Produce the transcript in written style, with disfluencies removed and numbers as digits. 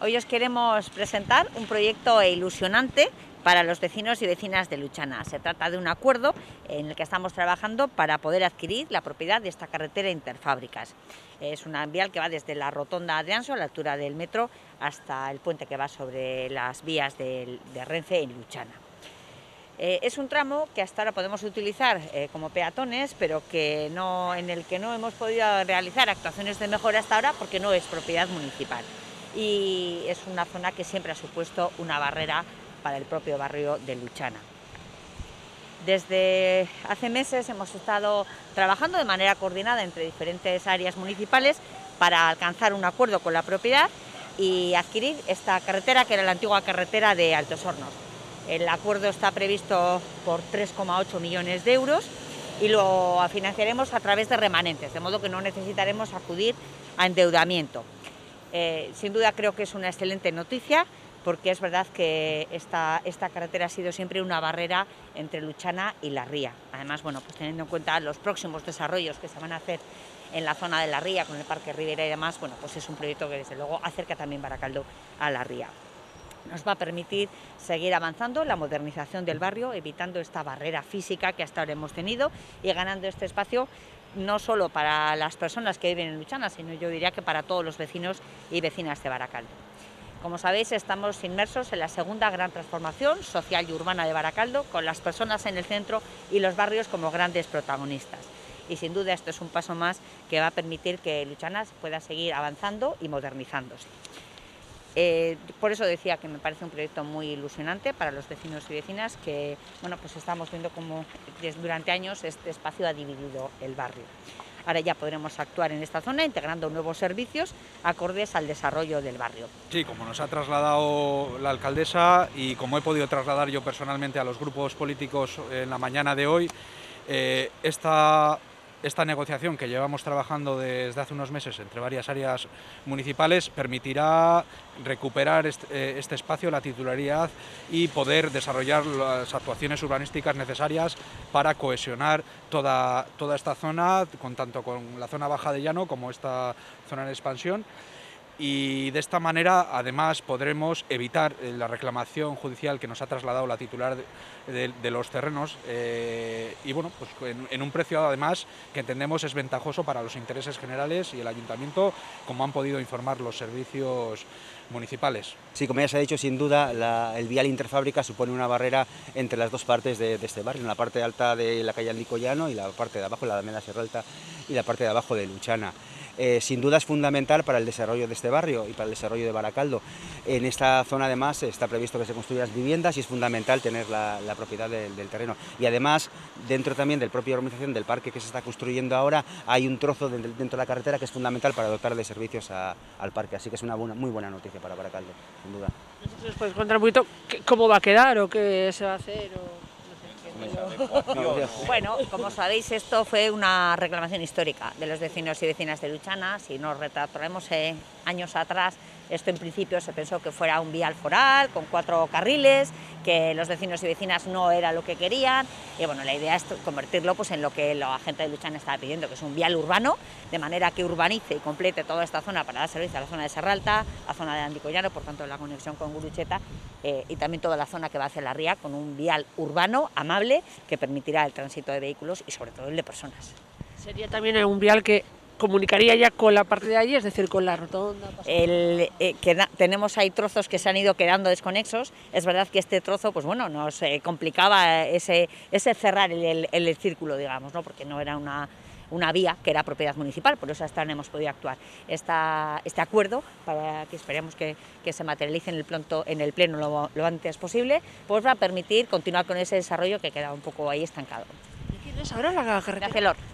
Hoy os queremos presentar un proyecto ilusionante para los vecinos y vecinas de Luchana. Se trata de un acuerdo en el que estamos trabajando para poder adquirir la propiedad de esta carretera Interfábricas. Es una vial que va desde la rotonda de Anso, a la altura del metro, hasta el puente que va sobre las vías de Renfe en Luchana. Es un tramo que hasta ahora podemos utilizar como peatones, pero en el que no hemos podido realizar actuaciones de mejora hasta ahora porque no es propiedad municipal. Y es una zona que siempre ha supuesto una barrera para el propio barrio de Luchana. Desde hace meses hemos estado trabajando de manera coordinada entre diferentes áreas municipales para alcanzar un acuerdo con la propiedad y adquirir esta carretera, que era la antigua carretera de Altos Hornos. El acuerdo está previsto por 3,8 millones de euros y lo financiaremos a través de remanentes, de modo que no necesitaremos acudir a endeudamiento. Sin duda creo que es una excelente noticia, porque es verdad que esta carretera ha sido siempre una barrera entre Luchana y La Ría. Además, bueno, pues teniendo en cuenta los próximos desarrollos que se van a hacer en la zona de La Ría, con el Parque Ribera y demás, bueno, pues es un proyecto que desde luego acerca también Baracaldo a La Ría. Nos va a permitir seguir avanzando en la modernización del barrio, evitando esta barrera física que hasta ahora hemos tenido y ganando este espacio no solo para las personas que viven en Luchana, sino yo diría que para todos los vecinos y vecinas de Baracaldo. Como sabéis, estamos inmersos en la segunda gran transformación social y urbana de Baracaldo, con las personas en el centro y los barrios como grandes protagonistas. Y sin duda esto es un paso más que va a permitir que Luchana pueda seguir avanzando y modernizándose. Por eso decía que me parece un proyecto muy ilusionante para los vecinos y vecinas, que bueno, pues estamos viendo cómo durante años este espacio ha dividido el barrio. Ahora ya podremos actuar en esta zona integrando nuevos servicios acordes al desarrollo del barrio. Sí, como nos ha trasladado la alcaldesa y como he podido trasladar yo personalmente a los grupos políticos en la mañana de hoy, esta negociación que llevamos trabajando desde hace unos meses entre varias áreas municipales permitirá recuperar este espacio, la titularidad, y poder desarrollar las actuaciones urbanísticas necesarias para cohesionar toda esta zona, tanto con la zona baja de Llano como esta zona de expansión. Y de esta manera además podremos evitar la reclamación judicial que nos ha trasladado la titular de los terrenos y bueno, pues en un precio además que entendemos es ventajoso para los intereses generales y el ayuntamiento, como han podido informar los servicios municipales. Sí, como ya se ha dicho, sin duda el vial Interfábricas supone una barrera entre las dos partes de este barrio, en la parte alta de la calle Andico Llano y la parte de abajo, la Alameda Serralta, y la parte de abajo de Luchana. Sin duda es fundamental para el desarrollo de este barrio y para el desarrollo de Baracaldo. En esta zona además está previsto que se construyan viviendas y es fundamental tener la propiedad del terreno. Y además, dentro también de la propia organización del parque que se está construyendo ahora, hay un trozo dentro de la carretera que es fundamental para dotar de servicios al parque. Así que es una muy buena noticia para Baracaldo, sin duda. Entonces, ¿puedes contar un poquito cómo va a quedar o qué se va a hacer? Bueno, como sabéis, esto fue una reclamación histórica de los vecinos y vecinas de Luchana. Si nos retrotraemos años atrás, esto en principio se pensó que fuera un vial foral con 4 carriles, que los vecinos y vecinas no era lo que querían, y bueno, la idea es convertirlo pues en lo que la gente de Luchana estaba pidiendo, que es un vial urbano, de manera que urbanice y complete toda esta zona para dar servicio a la zona de Serralta, la zona de Andico Llano, por tanto la conexión con Gurucheta, y también toda la zona que va hacia La Ría, con un vial urbano amable que permitirá el tránsito de vehículos y sobre todo el de personas. Sería también un vial que comunicaría ya con la parte de allí, es decir, con la rotonda. Tenemos ahí trozos que se han ido quedando desconexos. Es verdad que este trozo, pues bueno, nos complicaba ese cerrar el círculo, digamos, ¿no? Porque no era una vía que era propiedad municipal, por eso hasta ahora no hemos podido actuar. Este acuerdo, para que esperemos que se materialice en el pleno lo antes posible, pues va a permitir continuar con ese desarrollo que queda un poco ahí estancado. ¿Quién es ahora la carretera? De Acelor.